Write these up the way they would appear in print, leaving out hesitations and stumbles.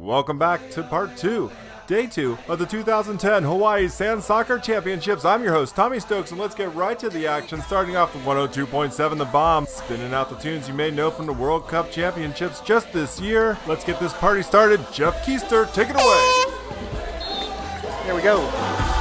welcome back to part 2, day 2 of the 2010 Hawaii Sand Soccer Championships. I'm your host, Tommy Stokes, and let's get right to the action, starting off with 102.7 The Bomb, spinning out the tunes you may know from the World Cup Championships just this year. Let's get this party started. Jeff Keister, take it away. Here we go.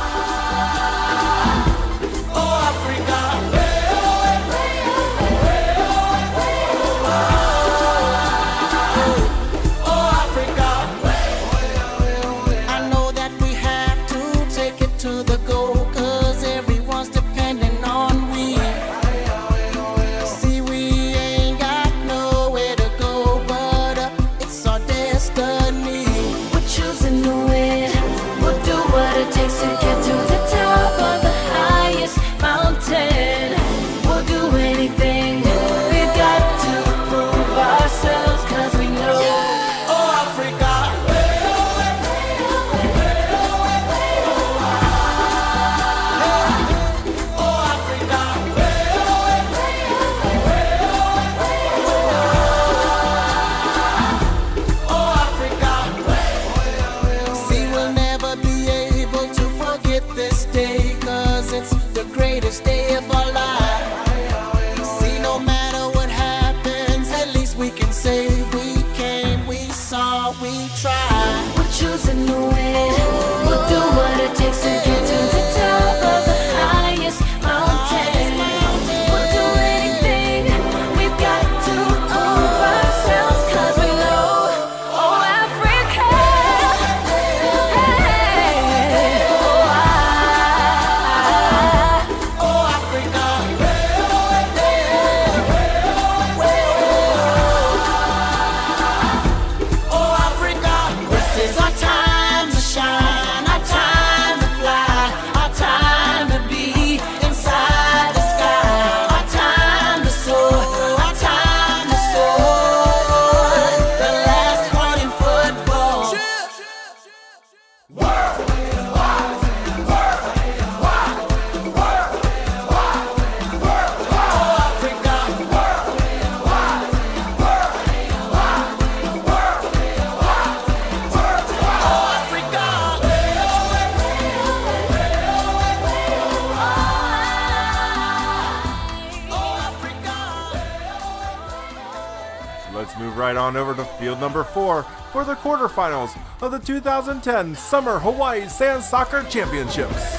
Let's move right on over to field number 4 for the quarterfinals of the 2010 Summer Hawaii Sand Soccer Championships.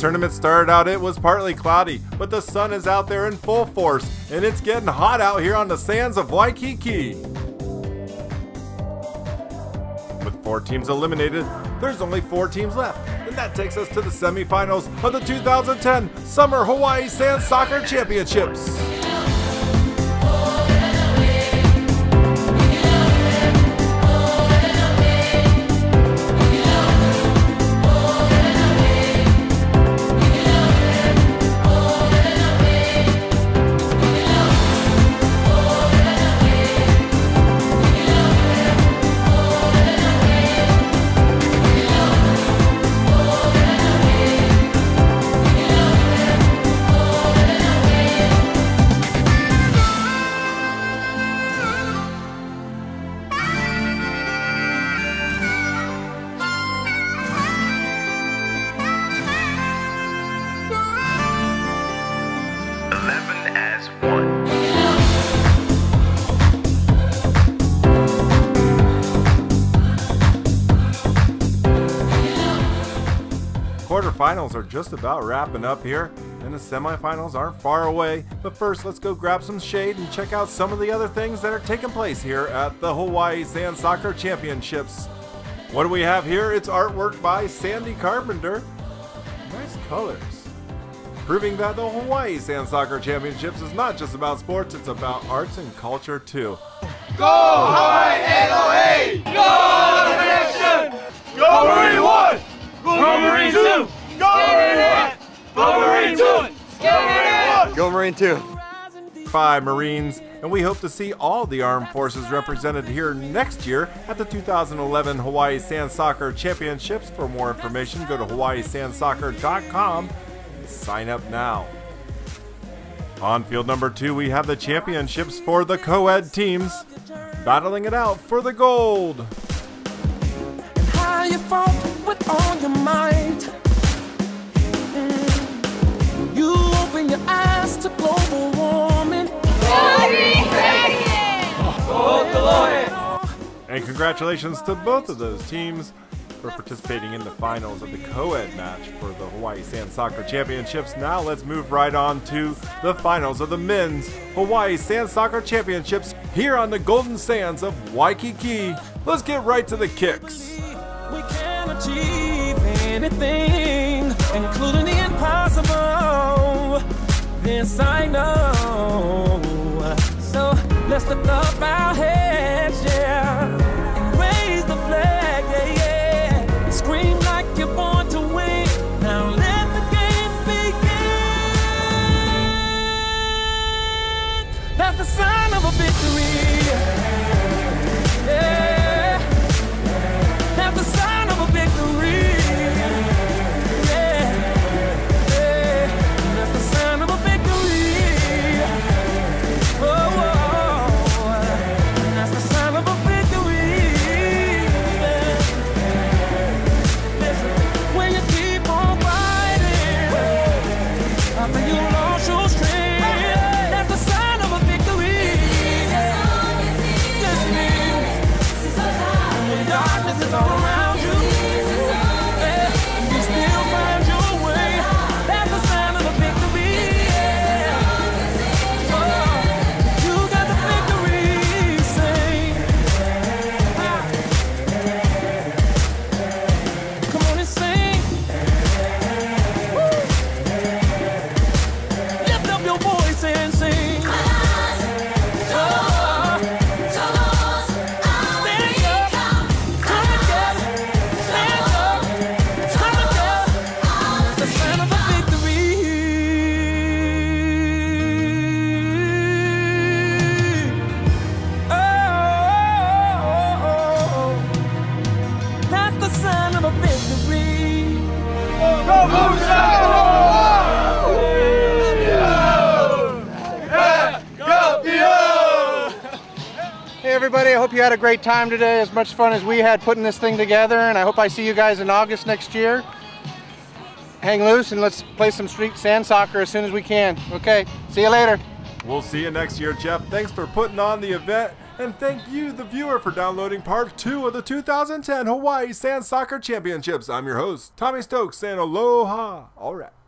tournament started out, it was partly cloudy, but the sun is out there in full force, and it's getting hot out here on the sands of Waikiki. With 4 teams eliminated, there's only 4 teams left, and that takes us to the semifinals of the 2010 Summer Hawaii Sand Soccer Championships. Quarterfinals are just about wrapping up here, and the semifinals aren't far away. But first, let's go grab some shade and check out some of the other things that are taking place here at the Hawaii Sand Soccer Championships. What do we have here? It's artwork by Sandy Carpenter. Nice colors. Proving that the Hawaii Sand Soccer Championships is not just about sports, it's about arts and culture too. Go Hawaii NOA! Go Nation! Go Marine 1! Go Marine 2! Go Marine 1! Go Marine 2! Go Marine 2! 5 Marines, and we hope to see all the armed forces represented here next year at the 2011 Hawaii Sand Soccer Championships. For more information, go to hawaiisandsoccer.com and sign up now. On field number 2, we have the championships for the co-ed teams, battling it out for the gold. And how you fought with all your might. You open your eyes to global warming. And congratulations to both of those teams for participating in the finals of the co-ed match for the Hawaii Sand Soccer Championships. Now let's move right on to the finals of the men's Hawaii Sand Soccer Championships here on the golden sands of Waikiki. Let's get right to the kicks. We can achieve anything, including the impossible. This I know. So let's lift up our heads, yeah, and raise the flag, yeah, yeah. And scream like you're born to win. Now let the games begin. That's the sign of a victory. Yeah. That's the sign of a victory. Yeah. Yeah. That's the sign of a victory. Everybody, I hope you had a great time today, as much fun as we had putting this thing together, and I hope I see you guys in August next year. Hang loose and let's play some street sand soccer as soon as we can. Okay, see you later. We'll see you next year, Jeff. Thanks for putting on the event, And thank you, the viewer, for downloading part 2 of the 2010 Hawaii Sand Soccer Championships. I'm your host, Tommy Stokes, saying aloha. All right.